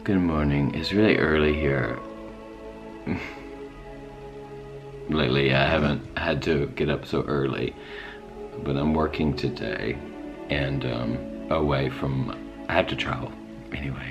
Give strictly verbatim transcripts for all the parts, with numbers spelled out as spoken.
Good morning. It's really early here. Lately I haven't had to get up so early, but I'm working today and um, away from, I have to travel anyway.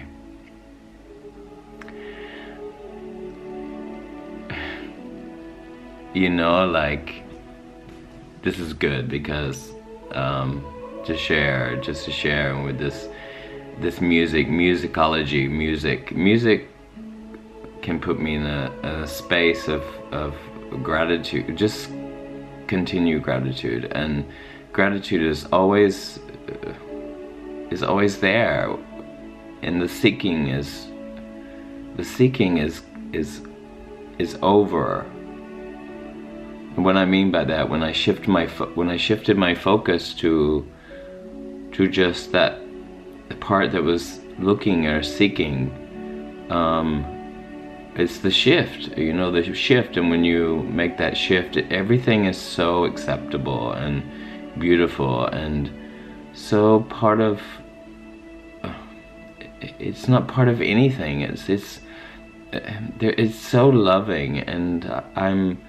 You know, like, this is good because um, to share, just to share with this this music, musicology, music. Music can put me in a, a space of, of gratitude, just continue gratitude. And gratitude is always, uh, is always there. And the seeking is, the seeking is, is, is over. And what I mean by that, when I shift my, fo when I shifted my focus to, to just that, the part that was looking or seeking, um, it's the shift, you know, the shift. And when you make that shift, everything is so acceptable and beautiful and so part of, uh, it's not part of anything. It's, it's, uh, there, it's so loving, and I'm,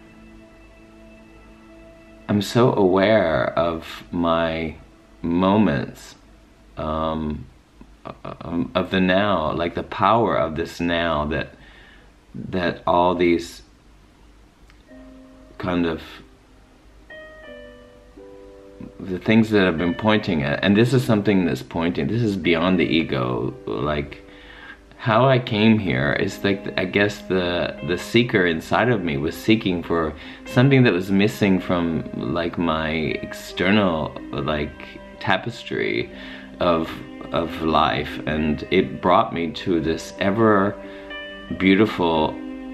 I'm so aware of my moments, um, of the now, like the power of this now, that that all these kind of the things that I've been pointing at, and this is something that's pointing, this is beyond the ego. Like how I came here is like, I guess the the seeker inside of me was seeking for something that was missing from like my external like tapestry of of life, and it brought me to this ever beautiful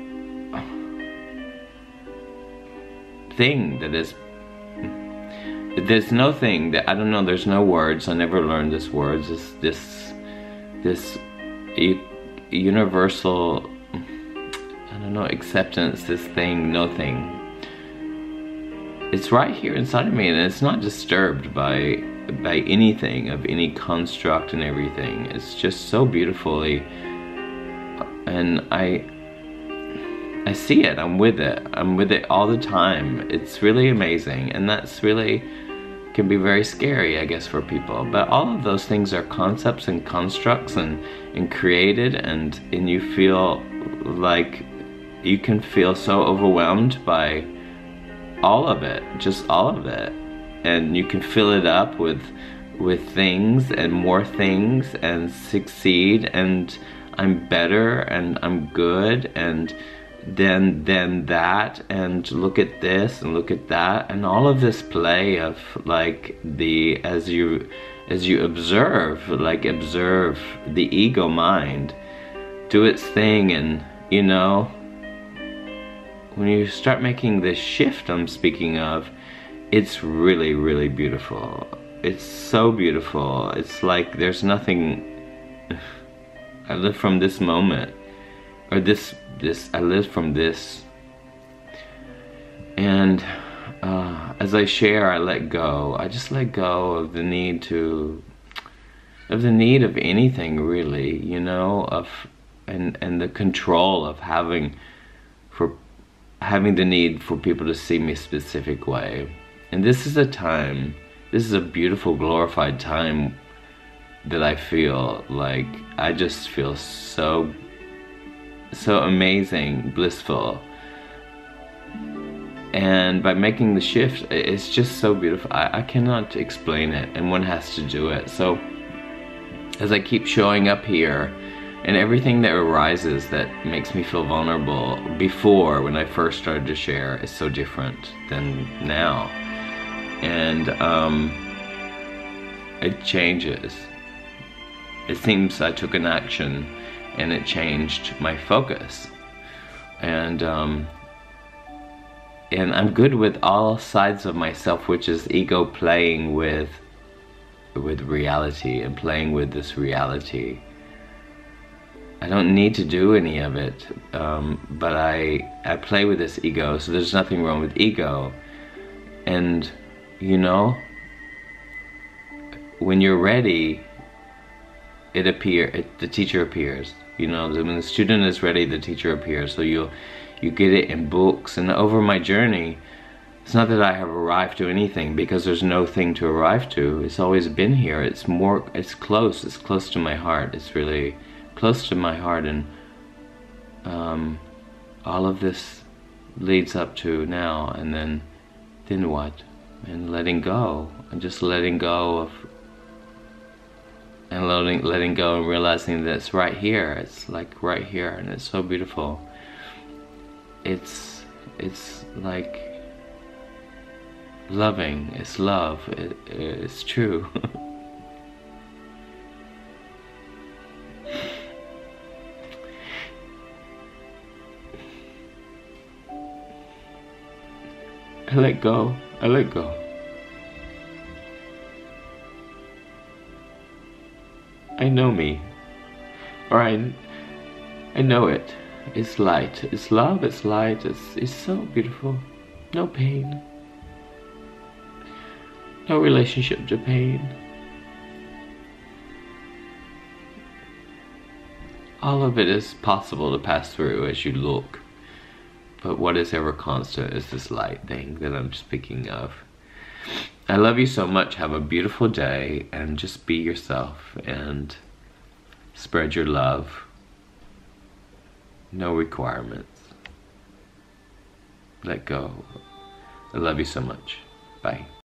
thing that is, there's no thing that, I don't know, there's no words, I never learned this words, this this this universal, I don't know, acceptance, this thing, no thing. It's right here inside of me, and it's not disturbed by by anything of any construct and everything. It's just so beautifully, and I I see it, I'm with it, I'm with it all the time. It's really amazing, and that's really can be very scary, I guess, for people. But all of those things are concepts and constructs and, and created, and, and you feel like you can feel so overwhelmed by all of it, just all of it. And you can fill it up with with things and more things and succeed, and I'm better and I'm good, and then then that, and look at this and look at that, and all of this play of like the, as you as you observe, like observe the ego mind do its thing. And you know, when you start making this shift I'm speaking of, it's really, really beautiful. It's so beautiful. It's like there's nothing. I live from this moment, or this, this, I live from this. And uh, as I share, I let go. I just let go of the need to, of the need of anything really, you know, of, and, and the control of having, for, having the need for people to see me a specific way. And this is a time, this is a beautiful, glorified time that I feel like, I just feel so, so amazing, blissful. And by making the shift, it's just so beautiful. I, I cannot explain it, and one has to do it. So as I keep showing up here, and everything that arises that makes me feel vulnerable before, when I first started to share, is so different than now. And um, it changes. It seems I took an action and it changed my focus. And um, and I'm good with all sides of myself, which is ego playing with with reality and playing with this reality. I don't need to do any of it, um, but I I play with this ego, so there's nothing wrong with ego. And you know, when you're ready, it appear it, the teacher appears. You know, when the student is ready, the teacher appears. So you you get it in books. And over my journey, it's not that I have arrived to anything, because there's no thing to arrive to. It's always been here. It's more, it's close. It's close to my heart. It's really close to my heart. And um, all of this leads up to now. And then, then what? And letting go. And just letting go of, and letting, letting go and realizing that it's right here. It's like right here. And it's so beautiful. It's, it's like, loving, it's love, it, it's true. I let go, I let go. I know me, or I, I know it. It's light, it's love, it's light, it's, it's so beautiful. No pain. No relationship to pain. All of it is possible to pass through as you look. But what is ever constant is this light thing that I'm speaking of. I love you so much. Have a beautiful day, and just be yourself and spread your love. No requirements. Let go. I love you so much. Bye.